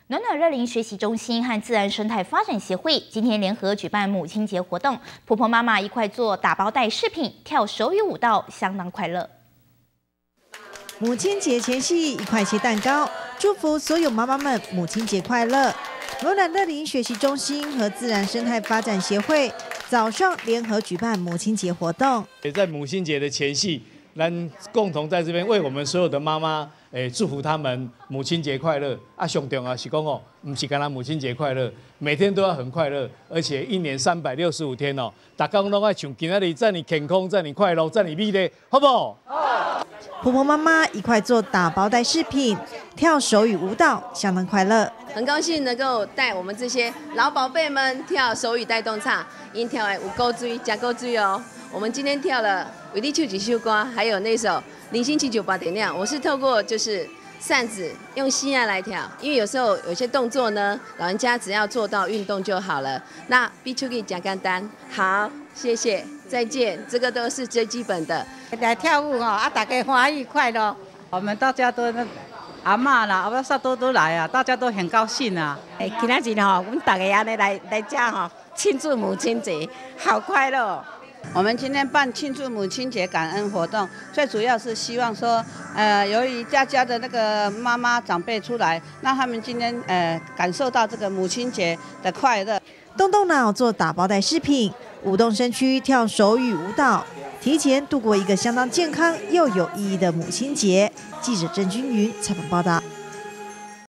暖暖乐龄学习中心和自然生态发展协会今天联合举办母亲节活动，婆婆妈妈一块做打包袋饰品、跳手语舞蹈，相当快乐。 母亲节前夕，一块切蛋糕，祝福所有妈妈们母亲节快乐。暖暖乐龄学习中心和自然生态发展协会早上联合举办母亲节活动， 也在母亲节的前夕，咱共同在这边为我们所有的妈妈。祝福他们母亲节快乐啊！上重要是讲哦，不是干那母亲节快乐，每天都要很快乐，而且一年365天哦，大家都爱像今仔日祝你健康、祝你快乐、祝你美丽，好不好？好。 婆婆妈妈一块做打包袋饰品、跳手语舞蹈，相当快乐。 很高兴能够带我们这些老宝贝们跳手语带动唱，因跳的有够水，真够水哦。我们今天跳了《为你唱一首歌》，还有那首《零星798点亮》。我是透过就是扇子用心爱来跳，因为有时候有些动作呢，老人家只要做到运动就好了。那比出去讲简单。好，谢谢，再见。这个都是最基本的。 来跳舞啊，大家欢喜快乐。我们大家都阿嬷啦、阿爸都来啊，大家都很高兴啊。 今仔日我们大家安尼来这庆祝母亲节，好快乐。 我们今天办庆祝母亲节感恩活动，最主要是希望说，由于家的那个妈妈长辈出来，让他们今天感受到这个母亲节的快乐。 动动脑做打包袋饰品，舞动身躯跳手语舞蹈，提前度过一个相当健康又有意义的母亲节。记者郑君云采访报道。